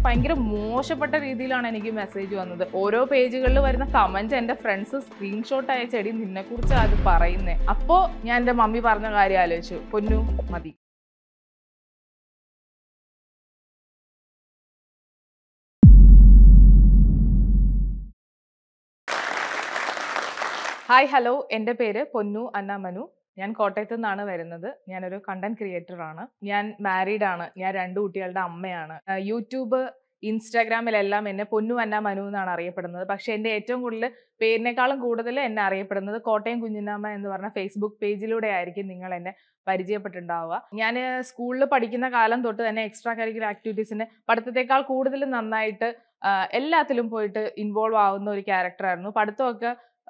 ഭയങ്കര മോശപ്പെട്ട രീതിയിലാണ് എനിക്ക് മെസ്സേജ് വന്നത്. ഓരോ പേജുകളിൽ വരുന്ന കമന്റ് എൻ്റെ ഫ്രണ്ട്സ് സ്ക്രീൻഷോട്ട് അയച്ചെടി നിന്നെക്കുറിച്ച് അത് പറയുന്നേ. അപ്പോൾ ഞാൻ എൻ്റെ മമ്മി പറഞ്ഞ കാര്യം ആലോചിച്ചു, പൊന്നു മതി. ഹായ് ഹലോ, എൻ്റെ പേര് പൊന്നു അന്ന മനു. ഞാൻ കോട്ടയത്തു നിന്നാണ് വരുന്നത്. ഞാനൊരു കണ്ടന്റ് ക്രിയേറ്റർ ആണ്. ഞാൻ മാരീഡ് ആണ്. ഞാൻ 2 കുട്ടികളുടെ അമ്മയാണ്. യൂട്യൂബ്, ഇൻസ്റ്റാഗ്രാമിലെല്ലാം എന്നെ പൊന്നു അന്ന മനു എന്നാണ് അറിയപ്പെടുന്നത്. പക്ഷെ എൻ്റെ ഏറ്റവും കൂടുതൽ പേരിനേക്കാളും കൂടുതൽ എന്നെ അറിയപ്പെടുന്നത് കോട്ടയം കുഞ്ഞിനാമ്മ എന്ന് പറഞ്ഞ ഫേസ്ബുക്ക് പേജിലൂടെ ആയിരിക്കും നിങ്ങൾ എന്നെ പരിചയപ്പെട്ടിട്ടുണ്ടാവുക. ഞാൻ സ്കൂളിൽ പഠിക്കുന്ന കാലം തൊട്ട് തന്നെ എക്സ്ട്രാ കരിക്കുലർ ആക്ടിവിറ്റീസിന് പഠിത്തത്തെക്കാൾ കൂടുതൽ നന്നായിട്ട് എല്ലാത്തിലും പോയിട്ട് ഇൻവോൾവ് ആവുന്ന ഒരു ക്യാരക്ടറായിരുന്നു. പഠിത്തമൊക്കെ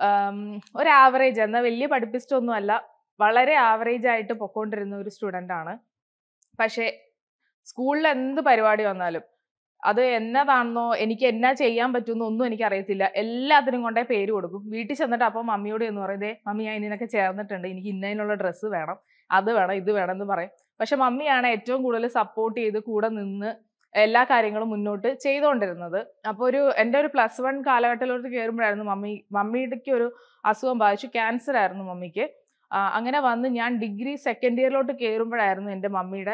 ഒരു ആവറേജ്, എന്നാൽ വലിയ പഠിപ്പിസ്റ്റൊന്നും അല്ല, വളരെ ആവറേജ് ആയിട്ട് പൊക്കോണ്ടിരുന്ന ഒരു സ്റ്റുഡൻ്റ് ആണ്. പക്ഷേ സ്കൂളിൽ എന്ത് പരിപാടി വന്നാലും അത് എന്നതാണെന്നോ എനിക്ക് എന്നാ ചെയ്യാൻ പറ്റുമെന്നോ ഒന്നും എനിക്കറിയത്തില്ല. എല്ലാത്തിനും കൊണ്ടേ പേര് കൊടുക്കും. വീട്ടിൽ ചെന്നിട്ട് അപ്പം മമ്മിയോട് എന്ന് പറയുന്നത്, മമ്മി ഞാൻ ഇതിനൊക്കെ ചേർന്നിട്ടുണ്ട്, എനിക്ക് ഇന്നതിനുള്ള ഡ്രസ്സ് വേണം, അത് വേണം, ഇത് വേണം എന്ന് പറയും. പക്ഷെ മമ്മിയാണ് ഏറ്റവും കൂടുതൽ സപ്പോർട്ട് ചെയ്ത് കൂടെ നിന്ന് എല്ലാ കാര്യങ്ങളും മുന്നോട്ട് ചെയ്തുകൊണ്ടിരുന്നത്. അപ്പോൾ എൻ്റെ ഒരു +1 കാലഘട്ടത്തിലോട്ട് കയറുമ്പോഴായിരുന്നു മമ്മിക്ക് ഒരു അസുഖം ബാധിച്ചു. ക്യാൻസർ ആയിരുന്നു മമ്മിക്ക്. അങ്ങനെ വന്ന് ഞാൻ ഡിഗ്രി സെക്കൻഡ് ഇയറിലോട്ട് കയറുമ്പോഴായിരുന്നു എൻ്റെ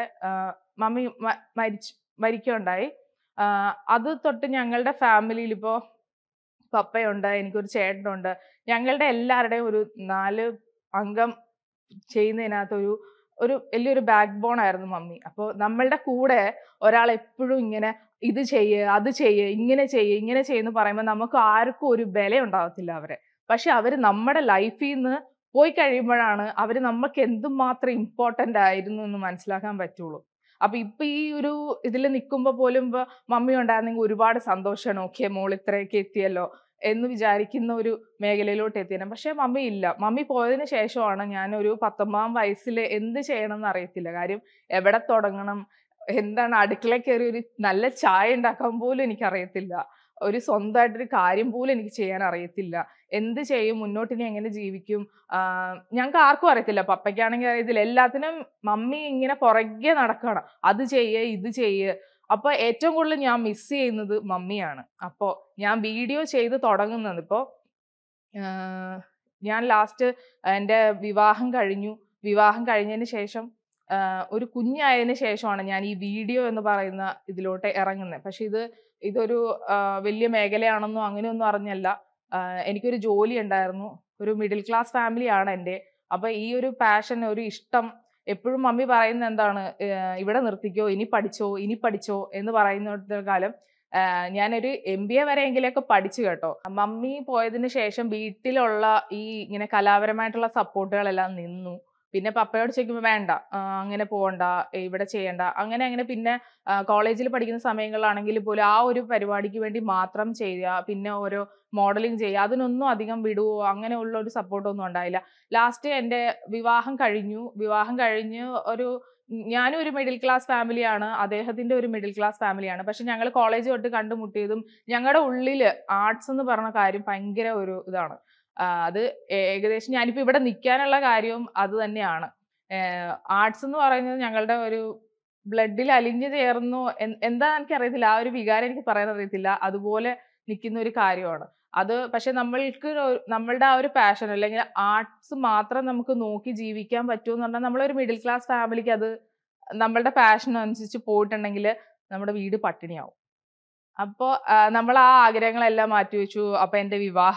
മമ്മി മരിക്കുകയുണ്ടായി. അത് തൊട്ട് ഞങ്ങളുടെ ഫാമിലിയിൽ ഇപ്പോൾ പപ്പയുണ്ട്, എനിക്കൊരു ചേട്ടനുണ്ട്. ഞങ്ങളുടെ എല്ലാവരുടെയും ഒരു 4 അംഗം ചെയ്യുന്നതിനകത്ത് ഒരു വലിയൊരു ബാക്ക് ബോൺ ആയിരുന്നു മമ്മി. അപ്പോൾ നമ്മളുടെ കൂടെ ഒരാൾ എപ്പോഴും ഇങ്ങനെ ഇത് ചെയ്യ്, അത് ചെയ്യ്, ഇങ്ങനെ ചെയ്യുമെന്ന് പറയുമ്പോൾ നമുക്ക് ആർക്കും ഒരു വില ഉണ്ടാവത്തില്ല അവരെ. പക്ഷെ അവർ നമ്മുടെ ലൈഫിൽ നിന്ന് പോയി കഴിയുമ്പോഴാണ് അവർ നമുക്ക് എന്തുമാത്രം ഇമ്പോർട്ടൻ്റ് ആയിരുന്നു എന്ന് മനസ്സിലാക്കാൻ പറ്റുള്ളൂ. അപ്പൊ ഇപ്പൊ ഈ ഒരു ഇതിൽ നിൽക്കുമ്പോൾ പോലും മമ്മി ഉണ്ടായിരുന്നെങ്കിൽ ഒരുപാട് സന്തോഷമാണ്. ഓക്കെ, മോൾ ഇത്രയൊക്കെ എത്തിയല്ലോ എന്ന് വിചാരിക്കുന്ന ഒരു മേഖലയിലോട്ട് എത്തിയാണ്. പക്ഷെ മമ്മി ഇല്ല. മമ്മി പോയതിന് ശേഷമാണ് ഞാനൊരു 19 വയസ്സിൽ എന്ത് ചെയ്യണം എന്ന് അറിയത്തില്ല. കാര്യം എവിടെ തുടങ്ങണം, എന്താണ് അടുക്കളയിൽ കയറി ഒരു നല്ല ചായ ഉണ്ടാക്കാൻ പോലും എനിക്കറിയത്തില്ല. ഒരു സ്വന്തമായിട്ടൊരു കാര്യം പോലും എനിക്ക് ചെയ്യാൻ അറിയത്തില്ല. എന്ത് ചെയ്യും, മുന്നോട്ട് ഇനി എങ്ങനെ ജീവിക്കും, ഞങ്ങൾക്ക് ആർക്കും അറിയത്തില്ല. പപ്പയ്ക്കാണെങ്കിൽ അറിയത്തില്ല. എല്ലാത്തിനും മമ്മി ഇങ്ങനെ പുറകെ നടക്കണം, അത് ചെയ്യ്, ഇത് ചെയ്യ്. അപ്പൊ ഏറ്റവും കൂടുതൽ ഞാൻ മിസ് ചെയ്യുന്നത് മമ്മിയാണ്. അപ്പോൾ ഞാൻ വീഡിയോ ചെയ്ത് തുടങ്ങുന്നത് ഇപ്പോൾ ഞാൻ ലാസ്റ്റ് എൻ്റെ വിവാഹം കഴിഞ്ഞതിന് ശേഷം ഒരു കുഞ്ഞായതിനു ശേഷമാണ് ഞാൻ ഈ വീഡിയോ എന്ന് പറയുന്ന ഇതിലോട്ട് ഇറങ്ങുന്നത്. പക്ഷെ ഇതൊരു വലിയ മേഖലയാണെന്നോ അങ്ങനെയൊന്നും അറിഞ്ഞല്ല. എനിക്കൊരു ജോലി ഉണ്ടായിരുന്നു. ഒരു മിഡിൽ ക്ലാസ് ഫാമിലിയാണ് എൻ്റെ. അപ്പൊ ഈ ഒരു പാഷൻ, ഒരു ഇഷ്ടം എപ്പോഴും മമ്മി പറയുന്നത് എന്താണ്, ഇവിടെ നിർത്തിക്കോ, ഇനി പഠിച്ചോ എന്ന് പറയുന്നിടത്തോളം കാലം ഞാനൊരു MBA വരെയെങ്കിലൊക്കെ പഠിച്ചു കേട്ടോ. മമ്മി പോയതിന് ശേഷം വീട്ടിലുള്ള ഈ ഇങ്ങനെ കലാപരമായിട്ടുള്ള സപ്പോർട്ടുകളെല്ലാം നിന്നു. പിന്നെ പപ്പയോട് ചോദിക്കുമ്പോൾ വേണ്ട, അങ്ങനെ പോകണ്ട, ഇവിടെ ചെയ്യണ്ട, അങ്ങനെ പിന്നെ കോളേജിൽ പഠിക്കുന്ന സമയങ്ങളിലാണെങ്കിൽ പോലും ആ ഒരു പരിപാടിക്ക് വേണ്ടി മാത്രം ചെയ്യുക, പിന്നെ ഓരോ മോഡലിംഗ് ചെയ്യുക, അതിനൊന്നും അധികം വിടുവോ അങ്ങനെയുള്ള ഒരു സപ്പോർട്ടൊന്നും ഉണ്ടായില്ല. ലാസ്റ്റ് എൻ്റെ വിവാഹം കഴിഞ്ഞ് ഞാനും ഒരു മിഡിൽ ക്ലാസ് ഫാമിലിയാണ്, അദ്ദേഹത്തിന്റെ ഒരു മിഡിൽ ക്ലാസ് ഫാമിലിയാണ്. പക്ഷെ ഞങ്ങൾ കോളേജ് തൊട്ട് കണ്ടുമുട്ടിയതും ഞങ്ങളുടെ ഉള്ളിൽ ആർട്സ് എന്ന് പറഞ്ഞ കാര്യം ഭയങ്കര ഒരു ഇതാണ്. അത് ഏകദേശം ഞാനിപ്പോൾ ഇവിടെ നിൽക്കാനുള്ള കാര്യവും അത് തന്നെയാണ്. ആർട്സ് എന്ന് പറയുന്നത് ഞങ്ങളുടെ ഒരു ബ്ലഡിൽ അലിഞ്ഞു ചേർന്നു, എന്താ എനിക്കറിയത്തില്ല, ആ ഒരു വികാരം എനിക്ക് പറയാൻ അറിയത്തില്ല, അതുപോലെ നിൽക്കുന്ന ഒരു കാര്യമാണ് അത്. പക്ഷെ നമ്മളുടെ ആ ഒരു പാഷൻ അല്ലെങ്കിൽ ആർട്സ് മാത്രം നമുക്ക് നോക്കി ജീവിക്കാൻ പറ്റുമെന്ന് പറഞ്ഞാൽ നമ്മളൊരു മിഡിൽ ക്ലാസ് ഫാമിലിക്ക് അത് നമ്മളുടെ പാഷൻ അനുസരിച്ച് പോയിട്ടുണ്ടെങ്കിൽ നമ്മുടെ വീട് പട്ടിണിയാവും. അപ്പോൾ നമ്മൾ ആ ആഗ്രഹങ്ങളെല്ലാം മാറ്റിവെച്ചു. അപ്പൊ എൻ്റെ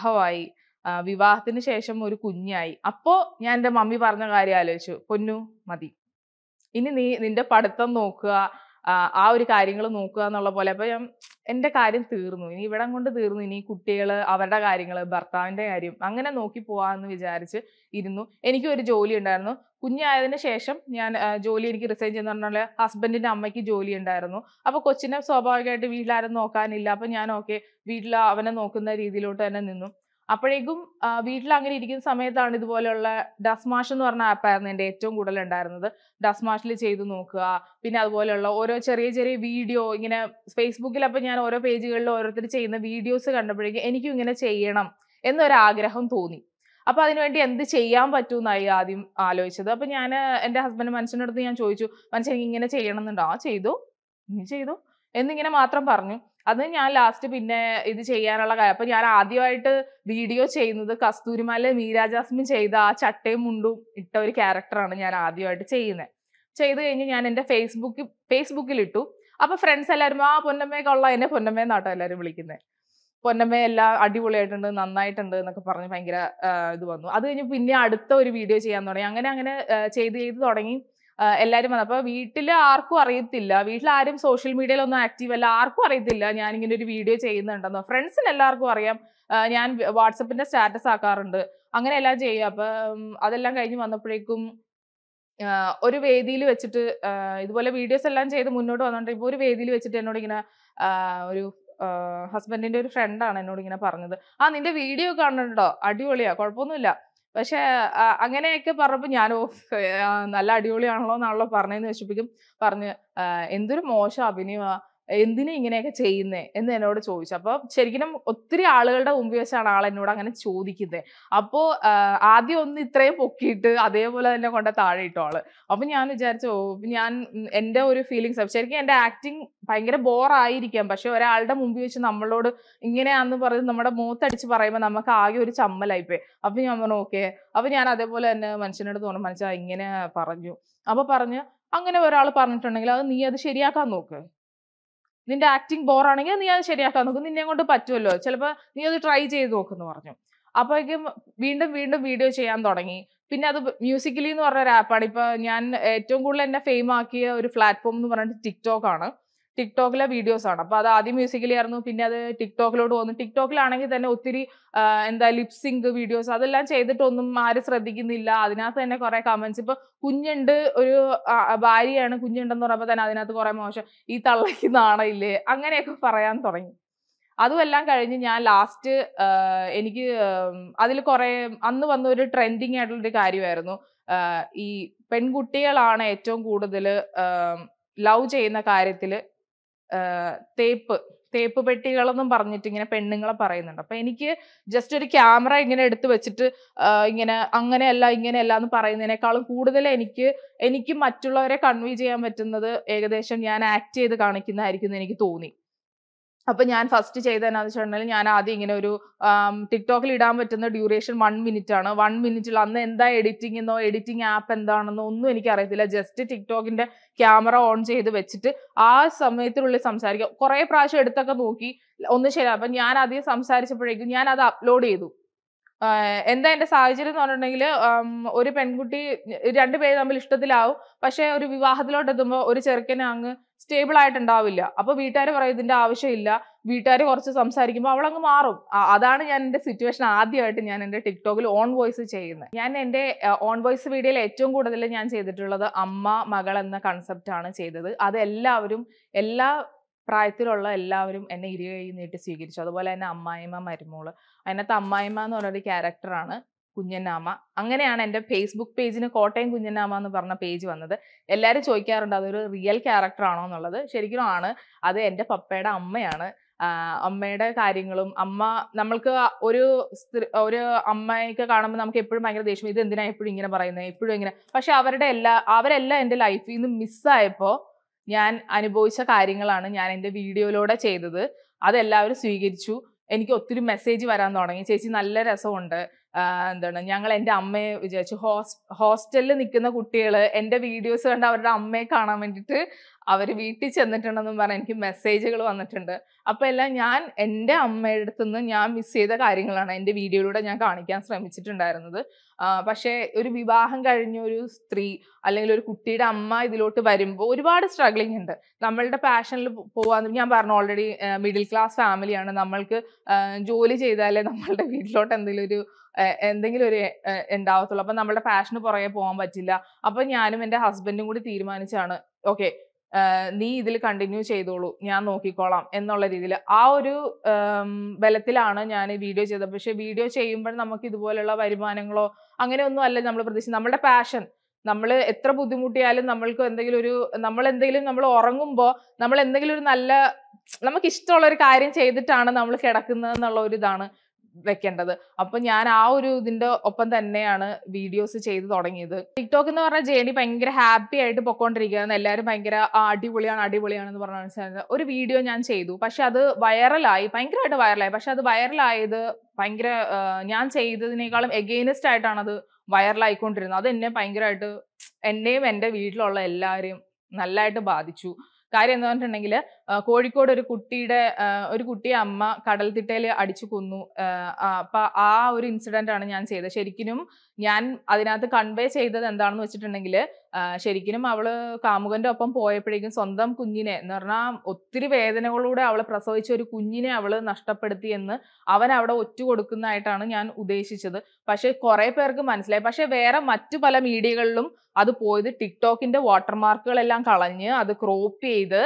വിവാഹത്തിന് ശേഷം ഒരു കുഞ്ഞായി. അപ്പോൾ ഞാൻ എൻ്റെ മമ്മി പറഞ്ഞ കാര്യം ആലോചിച്ചു, പൊന്നു മതി, ഇനി നീ നിന്റെ പഠിത്തം നോക്കുക, ആ ഒരു കാര്യങ്ങൾ നോക്കുക എന്നുള്ള പോലെ. അപ്പൊ എൻ്റെ കാര്യം തീർന്നു, ഇനി ഇവിടം കൊണ്ട് തീർന്നു, ഇനി കുട്ടികൾ, അവരുടെ കാര്യങ്ങൾ, ഭർത്താവിന്റെ കാര്യം അങ്ങനെ നോക്കി പോവാന്ന് വിചാരിച്ച് ഇരുന്നു. എനിക്കും ഒരു ജോലി ഉണ്ടായിരുന്നു. കുഞ്ഞായതിനു ശേഷം ഞാൻ ജോലി എനിക്ക് റിസൈൻ ചെയ്യുന്ന പറഞ്ഞാൽ ഹസ്ബൻഡിന്റെ അമ്മയ്ക്ക് ജോലി ഉണ്ടായിരുന്നു. അപ്പൊ കൊച്ചിനെ സ്വാഭാവികമായിട്ട് വീട്ടിലാരും നോക്കാനില്ല. അപ്പൊ ഞാൻ വീട്ടിൽ അവനെ നോക്കുന്ന രീതിയിലോട്ട് തന്നെ നിന്നു. അപ്പോഴേക്കും വീട്ടിൽ അങ്ങനെ ഇരിക്കുന്ന സമയത്താണ് ഇതുപോലെയുള്ള ഡസ്മാഷ് എന്ന് പറഞ്ഞ ആപ്പായിരുന്നു എൻ്റെ ഏറ്റവും കൂടുതൽ ഉണ്ടായിരുന്നത്. ഡസ്മാഷിൽ ചെയ്തു നോക്കുക, പിന്നെ അതുപോലെയുള്ള ഓരോ ചെറിയ വീഡിയോ ഇങ്ങനെ ഫേസ്ബുക്കിൽ. അപ്പം ഞാൻ ഓരോ പേജുകളിൽ ഓരോരുത്തർ ചെയ്യുന്ന വീഡിയോസ് കണ്ടപ്പോഴേക്കും എനിക്കും ഇങ്ങനെ ചെയ്യണം എന്നൊരാഗ്രഹം തോന്നി. അപ്പൊ അതിനുവേണ്ടി എന്ത് ചെയ്യാൻ പറ്റുമെന്നായി ആദ്യം ആലോചിച്ചത്. അപ്പൊ ഞാൻ എൻ്റെ ഹസ്ബൻഡ് മനുഷ്യൻ്റെ അടുത്ത് ഞാൻ ചോദിച്ചു, മനുഷ്യൻ ഇങ്ങനെ ചെയ്യണം എന്നുണ്ടോ? ചെയ്തോ, നീ ചെയ്തോ, എന്നിങ്ങനെ മാത്രം പറഞ്ഞു. അത് ഞാൻ ലാസ്റ്റ് പിന്നെ ഇത് ചെയ്യാനുള്ള കാര്യം, അപ്പൊ ഞാൻ ആദ്യമായിട്ട് വീഡിയോ ചെയ്യുന്നത് കസ്തൂരിമാല മീര ജാസ്മിൻ ചെയ്ത ആ ചട്ടയും മുണ്ടും ഇട്ട ഒരു ക്യാരക്ടറാണ് ഞാൻ ആദ്യമായിട്ട് ചെയ്യുന്നത്. ചെയ്ത് കഴിഞ്ഞ് ഞാൻ എൻ്റെ ഫേസ്ബുക്കിൽ ഇട്ടു. അപ്പൊ ഫ്രണ്ട്സ് എല്ലാവരും ആ പൊന്നമ്മയെ കൊള്ളാം, എന്നെ പൊന്നമ്മയെന്നാട്ടോ എല്ലാവരും വിളിക്കുന്നത്. പൊന്നമ്മ എല്ലാം അടിപൊളിയായിട്ടുണ്ട്, നന്നായിട്ടുണ്ട് എന്നൊക്കെ പറഞ്ഞ് ഭയങ്കര ഇത് വന്നു. അത് കഴിഞ്ഞ് പിന്നെ അടുത്ത ഒരു വീഡിയോ ചെയ്യാൻ തുടങ്ങി. അങ്ങനെ ചെയ്ത് തുടങ്ങി. എല്ലാവരും വന്നു. അപ്പൊ വീട്ടിൽ ആർക്കും അറിയത്തില്ല, വീട്ടിൽ ആരും സോഷ്യൽ മീഡിയയിലൊന്നും ആക്റ്റീവ് അല്ല, ആർക്കും അറിയത്തില്ല ഞാനിങ്ങനെ ഒരു വീഡിയോ ചെയ്യുന്നുണ്ടെന്നോ. ഫ്രണ്ട്സിന് എല്ലാവർക്കും അറിയാം, ഞാൻ വാട്സപ്പിന്റെ സ്റ്റാറ്റസ് ആക്കാറുണ്ട്, അങ്ങനെ എല്ലാം ചെയ്യും. അപ്പൊ അതെല്ലാം കഴിഞ്ഞ് വന്നപ്പോഴേക്കും ഒരു വേദിയിൽ വെച്ചിട്ട് ഇതുപോലെ വീഡിയോസ് എല്ലാം ചെയ്ത് മുന്നോട്ട് വന്നോണ്ടിരിക്കുമ്പോൾ ഒരു വേദിയിൽ വെച്ചിട്ട് എന്നോട് ഇങ്ങനെ ഒരു ഹസ്ബൻഡിന്റെ ഒരു ഫ്രണ്ടാണ് എന്നോട് ഇങ്ങനെ പറഞ്ഞത്, നിന്റെ വീഡിയോ കാണുന്നുണ്ടോ, അടിപൊളിയാ, കുഴപ്പമൊന്നുമില്ല. പക്ഷെ അങ്ങനെയൊക്കെ പറഞ്ഞപ്പോൾ ഞാൻ നല്ല അടിപൊളിയാണല്ലോ എന്നാണല്ലോ പറഞ്ഞതെന്ന് വെച്ചപ്പോഴേക്കും പറഞ്ഞ് എന്തൊരു മോശം അഭിനയമാ, എന്തിനാ ഇങ്ങനെയൊക്കെ ചെയ്യുന്നേ എന്ന് എന്നോട് ചോദിച്ചു. അപ്പൊ ശരിക്കും ഒത്തിരി ആളുകളുടെ മുമ്പിൽ വെച്ചാണ് ആൾ എന്നോട് അങ്ങനെ ചോദിക്കുന്നത്. അപ്പോ ആദ്യം ഒന്ന് ഇത്രയും പൊക്കിയിട്ട് അതേപോലെ തന്നെ കൊണ്ട് താഴെ ഇട്ടു ആള്. അപ്പൊ ഞാൻ വിചാരിച്ചു, ഞാൻ എന്റെ ഒരു ഫീലിങ്സ്, ശരിക്കും എന്റെ ആക്ടിങ് ഭയങ്കര ബോറായിരിക്കാം, പക്ഷെ ഒരാളുടെ മുമ്പിൽ വെച്ച് നമ്മളോട് ഇങ്ങനെയാന്ന് പറഞ്ഞ് നമ്മുടെ മുഖത്തടിച്ച് പറയുമ്പോൾ നമുക്ക് ആകെ ഒരു ചമ്മലായിപ്പോയി. അപ്പൊ ഞാൻ പറഞ്ഞു ഓക്കെ. അപ്പൊ ഞാൻ അതേപോലെ തന്നെ മനുഷ്യനോട് തോന്നുന്നു, മനുഷ്യ ഇങ്ങനെ പറഞ്ഞു. അപ്പൊ പറഞ്ഞ് അങ്ങനെ ഒരാൾ പറഞ്ഞിട്ടുണ്ടെങ്കിൽ നീ അത് ശരിയാക്കാൻ നോക്ക്, നിന്റെ ആക്ടിങ് ബോറാണെങ്കിൽ നീ അത് ശരിയാക്കാൻ നോക്കും, നിന്നെ കൊണ്ട് പറ്റുമല്ലോ, ചിലപ്പോൾ നീ അത് ട്രൈ ചെയ്ത് നോക്കെന്ന് പറഞ്ഞു. അപ്പോഴേക്കും വീണ്ടും വീഡിയോ ചെയ്യാൻ തുടങ്ങി. പിന്നെ അത് മ്യൂസിക്കലി എന്ന് പറഞ്ഞ ഒരു ആപ്പാണ്. ഇപ്പൊ ഞാൻ ഏറ്റവും കൂടുതൽ എന്നെ ഫെയിം ആക്കിയ ഒരു പ്ലാറ്റ്ഫോം എന്ന് പറഞ്ഞിട്ട് ടിക്ടോക്ക് ആണ്. ടിക്ടോക്കിലെ വീഡിയോസ് ആണ്. അപ്പൊ അത് ആദ്യം മ്യൂസിക്കലി ആയിരുന്നു, പിന്നെ അത് ടിക്ടോക്കിലോട്ട് വന്നു. ടിക്ടോക്കിലാണെങ്കിൽ തന്നെ ഒത്തിരി ലിപ്സിങ്ക് വീഡിയോസ് അതെല്ലാം ചെയ്തിട്ടൊന്നും ആരും ശ്രദ്ധിക്കുന്നില്ല. അതിനകത്ത് തന്നെ കുറെ കമന്റ്സ്, ഇപ്പൊ കുഞ്ഞുണ്ട്, ഒരു ഭാര്യയാണ്, കുഞ്ഞുണ്ടെന്ന് പറയുമ്പോൾ തന്നെ അതിനകത്ത് കുറെ മോശം, ഈ തള്ളയ്ക്ക് നാണയില്ലേ, അങ്ങനെയൊക്കെ പറയാൻ തുടങ്ങി. അതുമെല്ലാം കഴിഞ്ഞ് ഞാൻ ലാസ്റ്റ് എനിക്ക് അതിൽ കുറെ അന്ന് വന്ന ഒരു ട്രെൻഡിങ് ആയിട്ടുള്ളൊരു കാര്യമായിരുന്നു, ഈ പെൺകുട്ടികളാണ് ഏറ്റവും കൂടുതൽ ലവ് ചെയ്യുന്ന കാര്യത്തില് തേപ്പ് പെട്ടികളെന്നും പറഞ്ഞിട്ട് ഇങ്ങനെ പെണ്ണുങ്ങളെ പറയുന്നുണ്ട്. അപ്പൊ എനിക്ക് ജസ്റ്റ് ഒരു ക്യാമറ ഇങ്ങനെ എടുത്ത് വെച്ചിട്ട് ഇങ്ങനെ അങ്ങനെയല്ല ഇങ്ങനെയല്ല എന്ന് പറയുന്നതിനേക്കാളും കൂടുതൽ എനിക്ക് മറ്റുള്ളവരെ കൺവേ ചെയ്യാൻ പറ്റുന്നത് ഏകദേശം ഞാൻ ആക്ട് ചെയ്ത് കാണിക്കുന്നതായിരിക്കും എന്ന് എനിക്ക് തോന്നി. അപ്പൊ ഞാൻ ഫസ്റ്റ് ചെയ്തതെന്നു വെച്ചിട്ടുണ്ടെങ്കിൽ, ഞാൻ ആദ്യം ഇങ്ങനെ ഒരു ടിക്ടോക്കിൽ ഇടാൻ പറ്റുന്ന ഡ്യൂറേഷൻ 1 മിനിറ്റ് ആണ്. 1 മിനിറ്റിൽ അന്ന് എന്താ എഡിറ്റിംഗ് എന്നോ എഡിറ്റിംഗ് ആപ്പ് എന്താണെന്നോ ഒന്നും എനിക്ക് അറിയത്തില്ല. ജസ്റ്റ് ടിക്ടോക്കിന്റെ ക്യാമറ ഓൺ ചെയ്ത് വെച്ചിട്ട് ആ സമയത്തിനുള്ളിൽ സംസാരിക്കുക. കുറെ പ്രാവശ്യം എടുത്തൊക്കെ നോക്കി, ഒന്നും ശരി. അപ്പൊ ഞാൻ ആദ്യം സംസാരിച്ചപ്പോഴേക്കും ഞാൻ അത് അപ്ലോഡ് ചെയ്തു. എന്താ എന്റെ സാഹചര്യം എന്ന് പറഞ്ഞിട്ടുണ്ടെങ്കിൽ, ഒരു പെൺകുട്ടി, രണ്ടുപേര് തമ്മിൽ ഇഷ്ടത്തിലാവും, പക്ഷെ ഒരു വിവാഹത്തിലോട്ട് എത്തുമ്പോൾ ഒരു ചെറുക്കന് അങ്ങ് സ്റ്റേബിൾ ആയിട്ടുണ്ടാവില്ല. അപ്പൊ വീട്ടുകാർ പറയും ഇതിന്റെ ആവശ്യമില്ല, വീട്ടുകാർ കുറച്ച് സംസാരിക്കുമ്പോൾ അവളങ്ങ് മാറും. അതാണ് ഞാൻ എന്റെ സിറ്റുവേഷൻ ആദ്യമായിട്ട് ഞാൻ എന്റെ ടിക്ടോക്കിൽ ഓൺ വോയിസ് ചെയ്യുന്നത്. ഞാൻ എന്റെ ഓൺ വോയിസ് വീഡിയോയിൽ ഏറ്റവും കൂടുതൽ ഞാൻ ചെയ്തിട്ടുള്ളത് അമ്മ മകൾ എന്ന കൺസെപ്റ്റ് ആണ് ചെയ്തത്. അത് എല്ലാ പ്രായത്തിലുള്ള എല്ലാവരും എന്നെ ഇരുകൈ നീട്ടി സ്വീകരിച്ചു. അതുപോലെ തന്നെ അമ്മായിമ്മ, മരുമോള്. അതിനകത്ത് അമ്മായിമ്മ എന്ന് പറഞ്ഞൊരു ക്യാരക്ടറാണ് കുഞ്ഞന്നാമ്മ. അങ്ങനെയാണ് എൻ്റെ ഫേസ്ബുക്ക് പേജിന് കോട്ടയം കുഞ്ഞന്നാമ്മ എന്ന് പറഞ്ഞ പേജ് വന്നത്. എല്ലാവരും ചോദിക്കാറുണ്ട് അതൊരു റിയൽ ക്യാരക്ടർ ആണോ എന്നുള്ളത്. ശരിക്കും ആണ്. അത് എൻ്റെ പപ്പയുടെ അമ്മയാണ്. അമ്മയുടെ കാര്യങ്ങളും നമ്മൾക്ക് ഒരു അമ്മയൊക്കെ കാണുമ്പോൾ നമുക്ക് എപ്പോഴും ഭയങ്കര ദേഷ്യം, ഇത് എന്തിനാ എപ്പോഴും ഇങ്ങനെ പറയുന്നത്, എപ്പോഴും ഇങ്ങനെ. പക്ഷെ അവരെല്ലാം എൻ്റെ ലൈഫിൽ നിന്ന് മിസ്സായപ്പോൾ ഞാൻ അനുഭവിച്ച കാര്യങ്ങളാണ് ഞാൻ എൻ്റെ വീഡിയോയിലൂടെ ചെയ്തത്. അതെല്ലാവരും സ്വീകരിച്ചു. എനിക്ക് ഒത്തിരി മെസ്സേജ് വരാൻ തുടങ്ങി, ചേച്ചി നല്ല രസമുണ്ട്, ഞങ്ങൾ എൻ്റെ അമ്മയെ വിചാരിച്ചു. ഹോസ്റ്റലിൽ നിൽക്കുന്ന കുട്ടികൾ എൻ്റെ വീഡിയോസ് കണ്ട് അവരുടെ അമ്മയെ കാണാൻ വേണ്ടിയിട്ട് അവർ വീട്ടിൽ ചെന്നിട്ടുണ്ടെന്നും പറഞ്ഞ് എനിക്ക് മെസ്സേജുകൾ വന്നിട്ടുണ്ട്. അപ്പോൾ എല്ലാം ഞാൻ എൻ്റെ അമ്മയുടെ അടുത്ത് നിന്ന് ഞാൻ മിസ് ചെയ്ത കാര്യങ്ങളാണ് എൻ്റെ വീഡിയോയിലൂടെ ഞാൻ കാണിക്കാൻ ശ്രമിച്ചിട്ടുണ്ടായിരുന്നത്. പക്ഷേ ഒരു വിവാഹം കഴിഞ്ഞ ഒരു സ്ത്രീ അല്ലെങ്കിൽ ഒരു കുട്ടിയുടെ അമ്മ ഇതിലോട്ട് വരുമ്പോൾ ഒരുപാട് സ്ട്രഗ്ലിംഗ് ഉണ്ട്. നമ്മളുടെ പാഷനിൽ പോകാൻ, ഞാൻ പറഞ്ഞു ഓൾറെഡി മിഡിൽ ക്ലാസ് ഫാമിലിയാണ്. നമ്മൾക്ക് ജോലി ചെയ്താലേ നമ്മളുടെ വീട്ടിലോട്ട് എന്തെങ്കിലും ഒരു ഉണ്ടാവത്തുള്ളൂ. അപ്പം നമ്മളുടെ പാഷന് പുറകെ പോകാൻ പറ്റില്ല. അപ്പം ഞാനും എൻ്റെ ഹസ്ബൻഡും കൂടി തീരുമാനിച്ചാണ്, ഓക്കെ നീ ഇതിൽ കണ്ടിന്യൂ ചെയ്തോളൂ, ഞാൻ നോക്കിക്കോളാം എന്നുള്ള രീതിയിൽ ആ ഒരു ബലത്തിലാണ് ഞാൻ വീഡിയോ ചെയ്തത്. പക്ഷെ വീഡിയോ ചെയ്യുമ്പോൾ നമുക്ക് ഇതുപോലുള്ള വരുമാനങ്ങളോ അങ്ങനെയൊന്നും അല്ല നമ്മൾ പ്രതീക്ഷിച്ചത്. നമ്മളുടെ പാഷൻ, നമ്മൾ എത്ര ബുദ്ധിമുട്ടിയാലും നമ്മൾ ഉറങ്ങുമ്പോൾ നമുക്ക് ഇഷ്ടമുള്ള ഒരു കാര്യം ചെയ്തിട്ടാണ് നമ്മൾ കിടക്കുന്നത് എന്നുള്ള ഒരു ഇതാണ്. വെക്കേണ്ടത്. അപ്പൊ ഞാൻ ആ ഒരു ഇതിന്റെ ഒപ്പം തന്നെയാണ് വീഡിയോസ് ചെയ്ത് തുടങ്ങിയത്. ടിക്ടോക്ക് എന്ന് പറഞ്ഞ ജേണി ഭയങ്കര ഹാപ്പി ആയിട്ട് പൊക്കോണ്ടിരിക്കുകയായിരുന്നു. എല്ലാവരും ഭയങ്കര അടിപൊളിയാണ് അടിപൊളിയാണെന്ന് പറഞ്ഞ ഒരു വീഡിയോ ഞാൻ ചെയ്തു. പക്ഷെ അത് വൈറലായി, ഭയങ്കരമായിട്ട് വൈറലായി. പക്ഷെ അത് വൈറലായത് ഭയങ്കര ഞാൻ ചെയ്തതിനേക്കാളും എഗെയിൻസ്റ്റ് ആയിട്ടാണ് അത് വൈറലായിക്കൊണ്ടിരുന്നത്. അത് എന്നെ ഭയങ്കരമായിട്ട്, എന്നെയും എൻ്റെ വീട്ടിലുള്ള എല്ലാവരെയും നല്ലതായിട്ട് ബാധിച്ചു. കാര്യം എന്താ പറഞ്ഞിട്ടുണ്ടെങ്കിൽ, കോഴിക്കോട് ഒരു കുട്ടിയെ അമ്മ കടൽത്തിട്ടയിൽ അടിച്ചു കൊന്നു. അപ്പൊ ആ ഒരു ഇൻസിഡന്റ് ആണ് ഞാൻ ചെയ്തത്. ശരിക്കും ഞാൻ അതിനകത്ത് കൺവേ ചെയ്തത് എന്താണെന്ന് വെച്ചിട്ടുണ്ടെങ്കിൽ, ശരിക്കും അവള് കാമുകന്റെ ഒപ്പം പോയപ്പോഴേക്കും സ്വന്തം കുഞ്ഞിനെ എന്ന് പറഞ്ഞാൽ ഒത്തിരി വേദനകളോടെ അവള് പ്രസവിച്ച ഒരു കുഞ്ഞിനെ അവള് നഷ്ടപ്പെടുത്തി എന്ന് അവൻ അവിടെ ഒറ്റ കൊടുക്കുന്നതായിട്ടാണ് ഞാൻ ഉദ്ദേശിച്ചത്. പക്ഷെ കുറെ പേർക്ക് മനസ്സിലായി. പക്ഷെ വേറെ മറ്റു പല മീഡിയകളിലും അത് പോയത് ടിക്ടോക്കിന്റെ വാട്ടർമാർക്കുകളെല്ലാം കളഞ്ഞ് അത് ക്രോപ്പ് ചെയ്ത്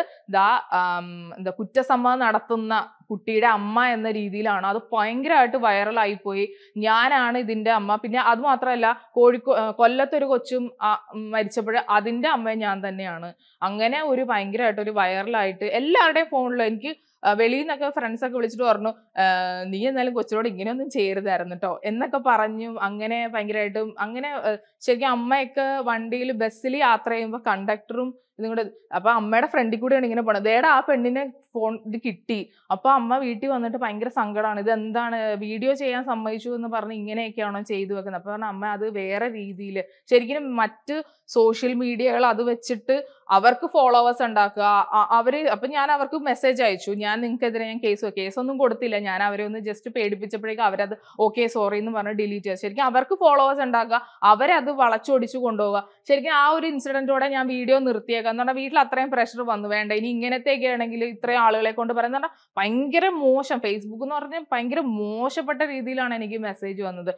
എന്താ കുറ്റസമ്മതം നടത്തുന്ന കുട്ടിയുടെ അമ്മ എന്ന രീതിയിലാണ്. അത് ഭയങ്കരമായിട്ട് വൈറലായി പോയി. ഞാനാണ് ഇതിന്റെ അമ്മ. പിന്നെ അത് മാത്രമല്ല, കൊല്ലത്തൊരു കൊച്ചും മരിച്ചപ്പോൾ അതിന്റെ അമ്മ ഞാൻ തന്നെയാണ്. അങ്ങനെ ഒരു ഭയങ്കരമായിട്ട് ഒരു വൈറലായിട്ട് എല്ലാവരുടെയും ഫോണിലും എനിക്ക് വെളിയിൽ നിന്നൊക്കെ ഫ്രണ്ട്സ് ഒക്കെ വിളിച്ചിട്ട് പറഞ്ഞു, നീ എന്നാലും കൊച്ചിനോട് ഇങ്ങനെയൊന്നും ചെയ്യരുതായിരുന്നു കേട്ടോ എന്നൊക്കെ പറഞ്ഞു. അങ്ങനെ ഭയങ്കരമായിട്ടും അങ്ങനെ ശരിക്കും അമ്മയൊക്കെ വണ്ടിയിൽ ബസ്സിൽ യാത്ര ചെയ്യുമ്പോൾ കണ്ടക്ടറും ഇതും കൂടെ, അപ്പൊ അമ്മയുടെ ഫ്രണ്ടിൽ കൂടെയാണ് ഇങ്ങനെ പോണത്. ദേടാ ആ പെണ്ണിനെ ഫോൺ ഇത് കിട്ടി. അപ്പൊ അമ്മ വീട്ടിൽ വന്നിട്ട് ഭയങ്കര സങ്കടമാണ്. ഇത് എന്താണ് വീഡിയോ ചെയ്യാൻ സമ്മതിച്ചു എന്ന് പറഞ്ഞ് ഇങ്ങനെയൊക്കെയാണോ ചെയ്തു വെക്കുന്നത്. അപ്പൊ പറഞ്ഞ അമ്മ അത് വേറെ രീതിയിൽ ശരിക്കും മറ്റ് സോഷ്യൽ മീഡിയകൾ അത് വെച്ചിട്ട് അവർക്ക് ഫോളോവേഴ്സ് ഉണ്ടാക്കുക. അപ്പൊ ഞാൻ അവർക്ക് മെസ്സേജ് അയച്ചു, ഞാൻ നിങ്ങൾക്കെതിരെ ഞാൻ കേസൊന്നും കൊടുത്തില്ല. ഞാൻ അവരെ ഒന്ന് ജസ്റ്റ് പേടിപ്പിച്ചപ്പോഴേക്കും അവരത് ഓക്കെ സോറി എന്ന് പറഞ്ഞ് ഡിലീറ്റ് ചെയ്തു. ശരിക്കും അവർക്ക് ഫോളോവേഴ്സ് ഉണ്ടാക്കുക, അവരത് വളച്ചൊടിച്ചു കൊണ്ടുപോവുക. ശരിക്കും ആ ഒരു ഇൻസിഡന്റോടെ ഞാൻ വീഡിയോ നിർത്തിയേക്കാം. എന്ന് പറഞ്ഞാൽ വീട്ടിൽ അത്രയും പ്രഷർ വന്നു, വേണ്ട ഇനി ഇങ്ങനത്തെയൊക്കെ ആണെങ്കിൽ ഇത്രയും ആളുകളെ കൊണ്ട് പറയുന്ന പറഞ്ഞാൽ ഭയങ്കര മോശം. ഫേസ്ബുക്ക് എന്ന് പറഞ്ഞാൽ ഭയങ്കര മോശപ്പെട്ട രീതിയിലാണ് എനിക്ക് മെസ്സേജ് വന്നത്.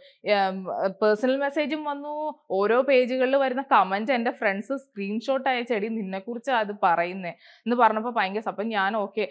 പേഴ്സണൽ മെസ്സേജും വന്നു, ഓരോ പേജുകളിൽ വരുന്ന കമന്റ് എൻ്റെ ഫ്രണ്ട്സ് സ്ക്രീൻഷോട്ട് അയച്ചെടി നിന്നെ കുറിച്ച് അത് പറയുന്നേ എന്ന് പറഞ്ഞപ്പോൾ ഭയങ്കര. അപ്പം ഞാൻ ഓക്കെ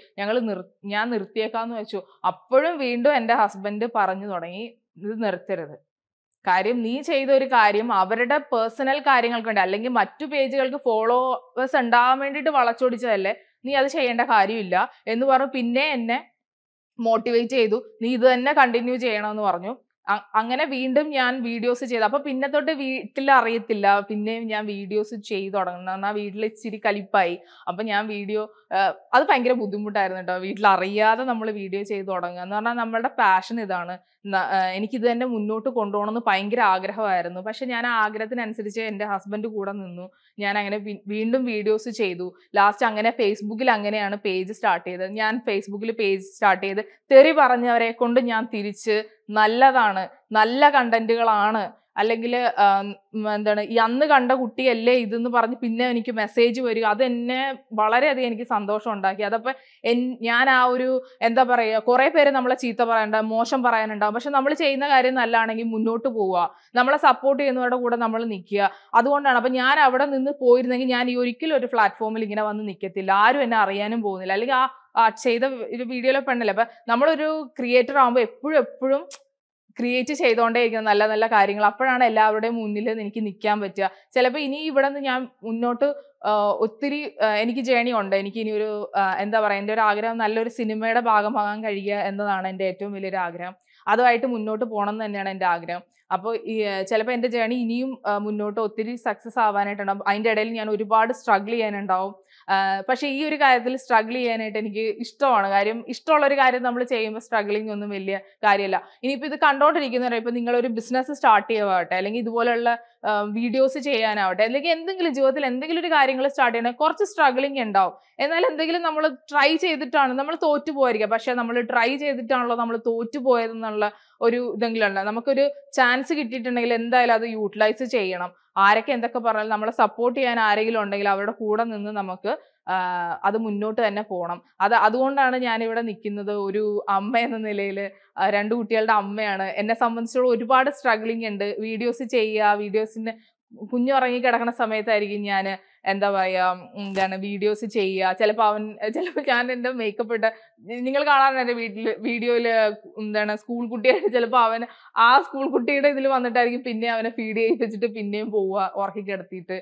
ഞാൻ നിർത്തിയേക്കാന്ന് വെച്ചു. അപ്പോഴും വീണ്ടും എൻ്റെ ഹസ്ബൻഡ് പറഞ്ഞു തുടങ്ങി, ഇത് നിർത്തരുത്. കാര്യം നീ ചെയ്ത ഒരു കാര്യം അവരുടെ പേഴ്സണൽ കാര്യങ്ങൾക്ക് വേണ്ടി അല്ലെങ്കിൽ മറ്റു പേജുകൾക്ക് ഫോളോവേഴ്സ് ഉണ്ടാവാൻ വേണ്ടിയിട്ട് വളച്ചൊടിച്ചതല്ലേ, നീ അത് ചെയ്യേണ്ട കാര്യമില്ല എന്ന് പറഞ്ഞു. പിന്നെ എന്നെ മോട്ടിവേറ്റ് ചെയ്തു, നീ ഇത് തന്നെ കണ്ടിന്യൂ ചെയ്യണമെന്ന് പറഞ്ഞു. അങ്ങനെ വീണ്ടും ഞാൻ വീഡിയോസ് ചെയ്തു. അപ്പൊ പിന്നെ തൊട്ട് വീട്ടിൽ അറിയത്തില്ല, പിന്നെയും ഞാൻ വീഡിയോസ് ചെയ്തു തുടങ്ങുന്ന വീട്ടിൽ ഇച്ചിരി കലിപ്പായി. അപ്പൊ ഞാൻ വീഡിയോ അത് ഭയങ്കര ബുദ്ധിമുട്ടായിരുന്നു കേട്ടോ. വീട്ടിൽ അറിയാതെ നമ്മൾ വീഡിയോ ചെയ്ത് തുടങ്ങുക എന്ന് പറഞ്ഞാൽ നമ്മളുടെ പാഷൻ ഇതാണ്. എനിക്കിത് തന്നെ മുന്നോട്ട് കൊണ്ടുപോകണമെന്ന് ഭയങ്കര ആഗ്രഹമായിരുന്നു. പക്ഷെ ഞാൻ ആ ആഗ്രഹത്തിനനുസരിച്ച് എൻ്റെ ഹസ്ബൻഡ് കൂടെ നിന്നു. ഞാൻ അങ്ങനെ വീണ്ടും വീഡിയോസ് ചെയ്തു. ലാസ്റ്റ് അങ്ങനെ ഫേസ്ബുക്കിൽ അങ്ങനെയാണ് പേജ് സ്റ്റാർട്ട് ചെയ്തത്. ഞാൻ ഫേസ്ബുക്കിൽ പേജ് സ്റ്റാർട്ട് ചെയ്ത് തെറി പറഞ്ഞവരെ കൊണ്ട് ഞാൻ തിരിച്ച് നല്ലതാണ്, നല്ല കണ്ടന്റുകളാണ്, അല്ലെങ്കിൽ എന്താണ് ഈ അന്ന് കണ്ട കുട്ടിയല്ലേ ഇതെന്ന് പറഞ്ഞ് പിന്നെ എനിക്ക് മെസ്സേജ് വരിക. അതെന്നെ വളരെയധികം എനിക്ക് സന്തോഷം ഉണ്ടാക്കി. അതപ്പോൾ ഞാൻ ആ ഒരു എന്താ പറയുക, കുറേ പേര് നമ്മളെ ചീത്ത പറയാനുണ്ടാവും, മോശം പറയാനുണ്ടാവും. പക്ഷെ നമ്മൾ ചെയ്യുന്ന കാര്യം നല്ലതാണെങ്കിൽ മുന്നോട്ട് പോവുക, നമ്മളെ സപ്പോർട്ട് ചെയ്യുന്നവരുടെ കൂടെ നമ്മൾ നിൽക്കുക. അതുകൊണ്ടാണ്. അപ്പം ഞാൻ അവിടെ നിന്ന് പോയിരുന്നെങ്കിൽ ഞാൻ ഈ ഒരിക്കലും ഒരു പ്ലാറ്റ്ഫോമിൽ ഇങ്ങനെ വന്ന് നിൽക്കത്തില്ല, ആരും എന്നെ അറിയാനും പോകുന്നില്ല. അല്ലെങ്കിൽ ചെയ്ത ഒരു വീഡിയോയിലെ പെണ്ണല്ലേ. അപ്പം നമ്മളൊരു ക്രിയേറ്റർ ആകുമ്പോൾ എപ്പോഴും ക്രിയേറ്റ് ചെയ്തുകൊണ്ടേയിരിക്കണം നല്ല നല്ല കാര്യങ്ങൾ. അപ്പോഴാണ് എല്ലാവരുടെയും മുന്നിൽ എനിക്ക് നിൽക്കാൻ പറ്റുക. ചിലപ്പോൾ ഇനി ഇവിടെ നിന്ന് ഞാൻ മുന്നോട്ട് ഒത്തിരി എനിക്ക് ജേണി ഉണ്ട്. എനിക്ക് ഇനി ഒരു എന്താ പറയുക, എൻ്റെ ഒരു ആഗ്രഹം നല്ലൊരു സിനിമയുടെ ഭാഗമാകാൻ കഴിയുക എന്നതാണ് എൻ്റെ ഏറ്റവും വലിയൊരു ആഗ്രഹം. അതുമായിട്ട് മുന്നോട്ട് പോകണം എന്ന് തന്നെയാണ് എൻ്റെ ആഗ്രഹം. അപ്പോൾ ചിലപ്പോൾ എൻ്റെ ജേണി ഇനിയും മുന്നോട്ട് ഒത്തിരി സക്സസ് ആവാനായിട്ടുണ്ടാവും. അതിൻ്റെ ഇടയിൽ ഞാൻ ഒരുപാട് സ്ട്രഗിൾ ചെയ്യാനുണ്ടാവും. പക്ഷെ ഈ ഒരു കാര്യത്തിൽ സ്ട്രഗിൾ ചെയ്യാനായിട്ട് എനിക്ക് ഇഷ്ടമാണ്. കാര്യം ഇഷ്ടമുള്ളൊരു കാര്യം നമ്മൾ ചെയ്യുമ്പോൾ സ്ട്രഗിളിങ് ഒന്നും വലിയ കാര്യമല്ല. ഇനിയിപ്പോൾ ഇത് കണ്ടോണ്ടിരിക്കുന്നവരെ ഇപ്പം നിങ്ങളൊരു ബിസിനസ് സ്റ്റാർട്ട് ചെയ്യുവാട്ടെ, അല്ലെങ്കിൽ ഇതുപോലുള്ള വീഡിയോസ് ചെയ്യാനാവട്ടെ, അല്ലെങ്കിൽ എന്തെങ്കിലും ജീവിതത്തിൽ എന്തെങ്കിലും ഒരു കാര്യങ്ങൾ സ്റ്റാർട്ട് ചെയ്യണേ കുറച്ച് സ്ട്രഗിളിങ് ഉണ്ടാവും. എന്നാൽ എന്തെങ്കിലും നമ്മൾ ട്രൈ ചെയ്തിട്ടാണ് നമ്മൾ തോറ്റു പോയിരിക്കുക. പക്ഷെ നമ്മൾ ട്രൈ ചെയ്തിട്ടാണല്ലോ നമ്മൾ തോറ്റു പോയതെന്നുള്ള ഒരു ഇതെങ്കിലും ഉണ്ട്. നമുക്കൊരു ചാൻസ് കിട്ടിയിട്ടുണ്ടെങ്കിൽ എന്തായാലും അത് യൂട്ടിലൈസ് ചെയ്യണം. ആരൊക്കെ എന്തൊക്കെ പറഞ്ഞാലും നമ്മളെ സപ്പോർട്ട് ചെയ്യാൻ ആരെങ്കിലും ഉണ്ടെങ്കിൽ അവരുടെ കൂടെ നിന്ന് നമുക്ക് അത് മുന്നോട്ട് തന്നെ പോകണം. അതുകൊണ്ടാണ് ഞാനിവിടെ നിൽക്കുന്നത്. ഒരു അമ്മ എന്ന നിലയിൽ 2 കുട്ടികളുടെ അമ്മയാണ്. എന്നെ സംബന്ധിച്ചിടത്തോളം ഒരുപാട് സ്ട്രഗിളിങ് ഉണ്ട്. വീഡിയോസ് ചെയ്യുക, വീഡിയോസിന് കുഞ്ഞു ഉറങ്ങി കിടക്കുന്ന സമയത്തായിരിക്കും ഞാൻ എന്താ പറയുക എന്താണ് വീഡിയോസ് ചെയ്യുക. ചിലപ്പോൾ ഞാൻ എൻ്റെ മേക്കപ്പ് ഇട്ട നിങ്ങൾ കാണാറുണ്ട് എൻ്റെ വീഡിയോയിൽ എന്താണ് സ്കൂൾ കുട്ടിയായിട്ട് ചിലപ്പോൾ അവൻ ആ സ്കൂൾ കുട്ടിയുടെ ഇതിൽ വന്നിട്ടായിരിക്കും പിന്നെ അവനെ ഫീഡ് ചെയ്യിപ്പിച്ചിട്ട് പിന്നെയും പോവുക ഉറക്കി കിടത്തിയിട്ട്.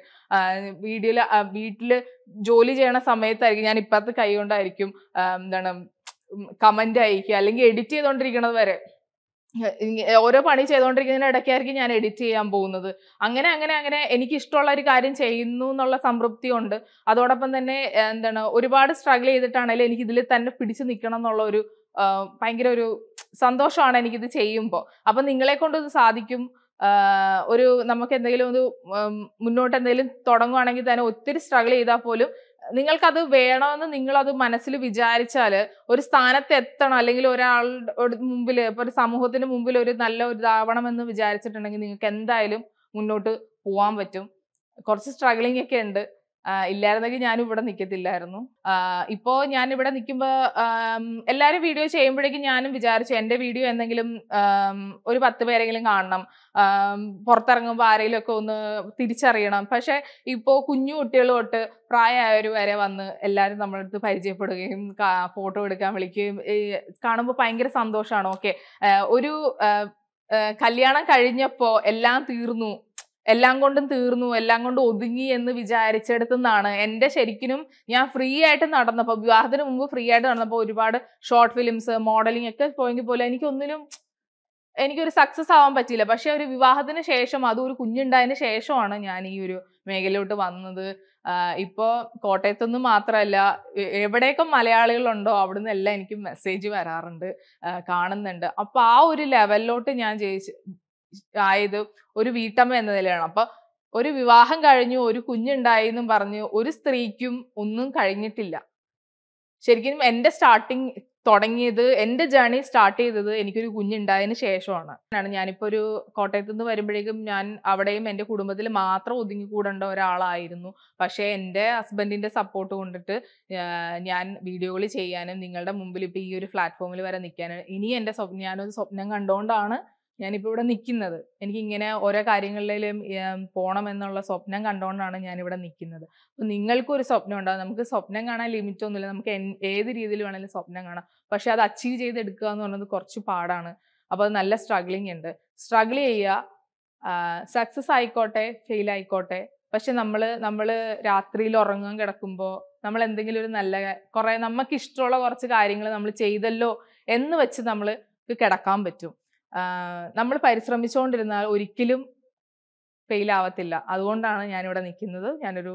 വീട്ടിൽ ജോലി ചെയ്യണ സമയത്തായിരിക്കും ഞാൻ ഇപ്പത്തെ കൈ കൊണ്ടായിരിക്കും എന്താണ് കമന്റ് അയക്കുക, അല്ലെങ്കിൽ എഡിറ്റ് ചെയ്തോണ്ടിരിക്കണത് വരെ ഓരോ പണി ചെയ്തുകൊണ്ടിരിക്കുന്നതിന് ഇടയ്ക്കായിരിക്കും ഞാൻ എഡിറ്റ് ചെയ്യാൻ പോകുന്നത്. അങ്ങനെ എനിക്ക് ഇഷ്ടമുള്ള ഒരു കാര്യം ചെയ്യുന്നു എന്നുള്ള സംതൃപ്തി ഉണ്ട്. അതോടൊപ്പം തന്നെ എന്താണ് ഒരുപാട് സ്ട്രഗിൾ ചെയ്തിട്ടാണെങ്കിലും എനിക്ക് ഇതിൽ തന്നെ പിടിച്ചു നിൽക്കണം എന്നുള്ള ഒരു ഭയങ്കര ഒരു സന്തോഷമാണ് എനിക്കിത് ചെയ്യുമ്പോൾ. അപ്പം നിങ്ങളെ കൊണ്ട് ഇത് സാധിക്കും. ഒരു നമുക്ക് എന്തെങ്കിലും ഒരു മുന്നോട്ട് എന്തെങ്കിലും തുടങ്ങുവാണെങ്കിൽ തന്നെ ഒത്തിരി സ്ട്രഗിൾ ചെയ്താൽ പോലും നിങ്ങൾക്കത് വേണമെന്ന് നിങ്ങളത് മനസ്സിൽ വിചാരിച്ചാൽ ഒരു സ്ഥാനത്ത് എത്തണം, അല്ലെങ്കിൽ ഒരാളുടെ മുമ്പിൽ, ഇപ്പൊ ഒരു സമൂഹത്തിന് മുമ്പിൽ ഒരു നല്ല ഒരു ഇതാവണമെന്ന് വിചാരിച്ചിട്ടുണ്ടെങ്കിൽ നിങ്ങൾക്ക് എന്തായാലും മുന്നോട്ട് പോകാൻ പറ്റും. കുറച്ച് സ്ട്രഗിളിംഗ് ഒക്കെ ഉണ്ട്. ഇല്ലായിരുന്നെങ്കിൽ ഞാനും ഇവിടെ നിൽക്കത്തില്ലായിരുന്നു. ഇപ്പോൾ ഞാനിവിടെ നിൽക്കുമ്പോൾ എല്ലാവരും വീഡിയോ ചെയ്യുമ്പോഴേക്കും ഞാനും വിചാരിച്ചു എൻ്റെ വീഡിയോ എന്തെങ്കിലും ഒരു 10 പേരെങ്കിലും കാണണം, പുറത്തിറങ്ങുമ്പോൾ ആരെങ്കിലും ഒക്കെ ഒന്ന് തിരിച്ചറിയണം. പക്ഷെ ഇപ്പോൾ കുഞ്ഞു കുട്ടികൾ തൊട്ട് പ്രായമായവർ വരെ വന്ന് എല്ലാവരും നമ്മുടെ അടുത്ത് പരിചയപ്പെടുകയും ഫോട്ടോ എടുക്കാൻ വിളിക്കുകയും കാണുമ്പോൾ ഭയങ്കര സന്തോഷമാണ്. ഓക്കെ, ഒരു കല്യാണം കഴിഞ്ഞപ്പോൾ എല്ലാം തീർന്നു, എല്ലാം കൊണ്ടും ഒതുങ്ങി എന്ന് വിചാരിച്ചെടുത്തുനിന്നാണ് എൻ്റെ ശരിക്കും ഞാൻ ഫ്രീ ആയിട്ട് നടന്നപ്പോൾ, വിവാഹത്തിന് മുമ്പ് ഫ്രീ ആയിട്ട് നടന്നപ്പോൾ ഒരുപാട് ഷോർട്ട് ഫിലിംസ്, മോഡലിംഗ് ഒക്കെ പോയെങ്കിൽ പോലെ എനിക്കൊരു സക്സസ് ആവാൻ പറ്റിയില്ല. പക്ഷെ ഒരു വിവാഹത്തിന് ശേഷം, അതും ഒരു കുഞ്ഞുണ്ടായതിന് ശേഷമാണ് ഞാൻ ഈ ഒരു മേഖലയിലോട്ട് വന്നത്. ഇപ്പോൾ കോട്ടയത്തൊന്നും മാത്രമല്ല, എവിടെയൊക്കെ മലയാളികളുണ്ടോ അവിടുന്ന് എല്ലാം എനിക്ക് മെസ്സേജ് വരാറുണ്ട്, കാണുന്നുണ്ട്. അപ്പോൾ ആ ഒരു ലെവലിലോട്ട് ഞാൻ ആയത് ഒരു വീട്ടമ്മ എന്ന നിലയാണ്. അപ്പൊ ഒരു വിവാഹം കഴിഞ്ഞു, ഒരു കുഞ്ഞുണ്ടായി എന്നും പറഞ്ഞ് ഒരു സ്ത്രീക്കും ഒന്നും കഴിഞ്ഞിട്ടില്ല. ശരിക്കും എൻ്റെ എൻ്റെ ജേർണി സ്റ്റാർട്ട് ചെയ്തത് എനിക്കൊരു കുഞ്ഞുണ്ടായതിന് ശേഷമാണ്. ഞാനിപ്പോൾ ഒരു കോട്ടയത്ത് നിന്ന് വരുമ്പോഴേക്കും ഞാൻ അവിടെയും എൻ്റെ കുടുംബത്തിൽ മാത്രം ഒതുങ്ങിക്കൂടേണ്ട ഒരാളായിരുന്നു. പക്ഷേ എൻ്റെ ഹസ്ബൻഡിൻ്റെ സപ്പോർട്ട് കൊണ്ടിട്ട് ഞാൻ വീഡിയോകൾ ചെയ്യാനും നിങ്ങളുടെ മുമ്പിൽ ഇപ്പോൾ ഈ ഒരു പ്ലാറ്റ്ഫോമിൽ വരെ നിൽക്കാനും, ഇനി ഞാനൊരു സ്വപ്നം കണ്ടുകൊണ്ടാണ് ഞാനിപ്പോൾ ഇവിടെ നിൽക്കുന്നത്. എനിക്കിങ്ങനെ ഓരോ കാര്യങ്ങളിലും പോകണമെന്നുള്ള സ്വപ്നം കണ്ടുകൊണ്ടാണ് ഞാനിവിടെ നിൽക്കുന്നത്. അപ്പം നിങ്ങൾക്കും ഒരു സ്വപ്നം ഉണ്ടാകും. നമുക്ക് സ്വപ്നം കാണാൻ ലിമിറ്റ് ഒന്നുമില്ല, നമുക്ക് ഏത് രീതിയിൽ വേണമെങ്കിലും സ്വപ്നം കാണാം. പക്ഷെ അത് അച്ചീവ് ചെയ്തെടുക്കുക എന്ന് പറയുന്നത് കുറച്ച് പാടാണ്. അപ്പോൾ അത് നല്ല സ്ട്രഗ്ലിംഗ് ഉണ്ട്. സ്ട്രഗിൾ ചെയ്യുക, സക്സസ് ആയിക്കോട്ടെ ഫെയിൽ ആയിക്കോട്ടെ. പക്ഷെ നമ്മൾ രാത്രിയിൽ ഉറങ്ങാൻ കിടക്കുമ്പോൾ നമ്മൾ എന്തെങ്കിലും ഒരു നല്ല നമുക്ക് ഇഷ്ടമുള്ള കുറച്ച് കാര്യങ്ങൾ നമ്മൾ ചെയ്തല്ലോ എന്ന് വെച്ച് നമ്മൾ കിടക്കാൻ പറ്റും. നമ്മൾ പരിശ്രമിച്ചുകൊണ്ടിരുന്നാൽ ഒരിക്കലും ഫെയിൽ ആവത്തില്ല. അതുകൊണ്ടാണ് ഞാനിവിടെ നിൽക്കുന്നത്. ഞാനൊരു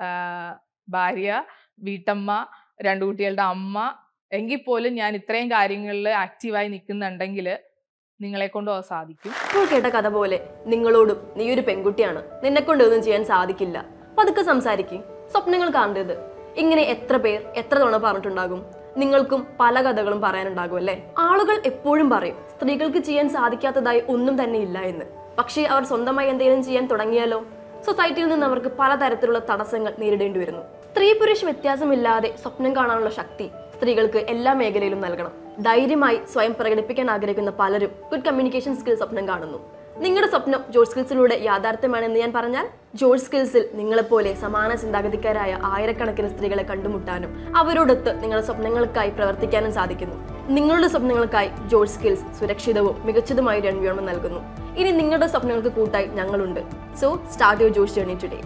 ഭാര്യ, വീട്ടമ്മ, 2 കുട്ടികളുടെ അമ്മ എങ്കിൽ പോലും ഞാൻ ഇത്രയും കാര്യങ്ങളിൽ ആക്റ്റീവായി നിൽക്കുന്നുണ്ടെങ്കിൽ നിങ്ങളെ കൊണ്ടും അത് സാധിക്കും. ഇപ്പോൾ കേട്ട കഥ പോലെ നിങ്ങളോടും നീ ഒരു പെൺകുട്ടിയാണ്, നിന്നെ കൊണ്ടൊന്നും ചെയ്യാൻ സാധിക്കില്ല, പതുക്കെ സംസാരിക്കും, സ്വപ്നങ്ങൾ കാണരുത്, ഇങ്ങനെ എത്ര പേർ എത്ര തവണ പറഞ്ഞിട്ടുണ്ടാകും. നിങ്ങൾക്കും പല കഥകളും പറയാനുണ്ടാകും അല്ലേ? ആളുകൾ എപ്പോഴും പറയും സ്ത്രീകൾക്ക് ചെയ്യാൻ സാധിക്കാത്തതായി ഒന്നും തന്നെ ഇല്ല എന്ന്. പക്ഷേ അവർ സ്വന്തമായി എന്തെങ്കിലും ചെയ്യാൻ തുടങ്ങിയാലോ സൊസൈറ്റിയിൽ നിന്ന് അവർക്ക് പലതരത്തിലുള്ള തടസ്സങ്ങൾ നേരിടേണ്ടി വരുന്നു. സ്ത്രീ പുരുഷ വ്യത്യാസമില്ലാതെ സ്വപ്നം കാണാനുള്ള ശക്തി സ്ത്രീകൾക്ക് എല്ലാ മേഖലയിലും നൽകണം. ധൈര്യമായി സ്വയം പ്രകടിപ്പിക്കാൻ ആഗ്രഹിക്കുന്ന പലരും ഗുഡ് കമ്മ്യൂണിക്കേഷൻ സ്കിൽ സ്വപ്നം കാണുന്നു. നിങ്ങളുടെ സ്വപ്നം ജോർജ് സ്കിൽസിലൂടെ യാഥാർത്ഥ്യമാണെന്ന് ഞാൻ പറഞ്ഞാൽ, ജോർജ് സ്കിൽസിൽ നിങ്ങളെപ്പോലെ സമാന ചിന്താഗതിക്കാരായ ആയിരക്കണക്കിന് സ്ത്രീകളെ കണ്ടുമുട്ടാനും അവരോടൊത്ത് നിങ്ങളുടെ സ്വപ്നങ്ങൾക്കായി പ്രവർത്തിക്കാനും സാധിക്കുന്നു. നിങ്ങളുടെ സ്വപ്നങ്ങൾക്കായി ജോർജ് സ്കിൽസ് സുരക്ഷിതവും മികച്ചതുമായ ഒരു എൻവയോൺമെന്റ് നൽകുന്നു. ഇനി നിങ്ങളുടെ സ്വപ്നങ്ങൾക്ക് കൂട്ടായി ഞങ്ങളുണ്ട്. So start your George journey today.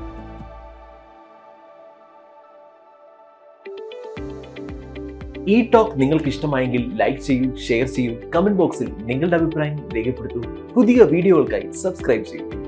ഈ ടോക്ക് നിങ്ങൾക്ക് ഇഷ്ടമായെങ്കിൽ ലൈക്ക് ചെയ്യൂ, ഷെയർ ചെയ്യൂ, കമന്റ് ബോക്സിൽ നിങ്ങളുടെ അഭിപ്രായം രേഖപ്പെടുത്തൂ. പുതിയ വീഡിയോകൾക്കായി സബ്സ്ക്രൈബ് ചെയ്യൂ.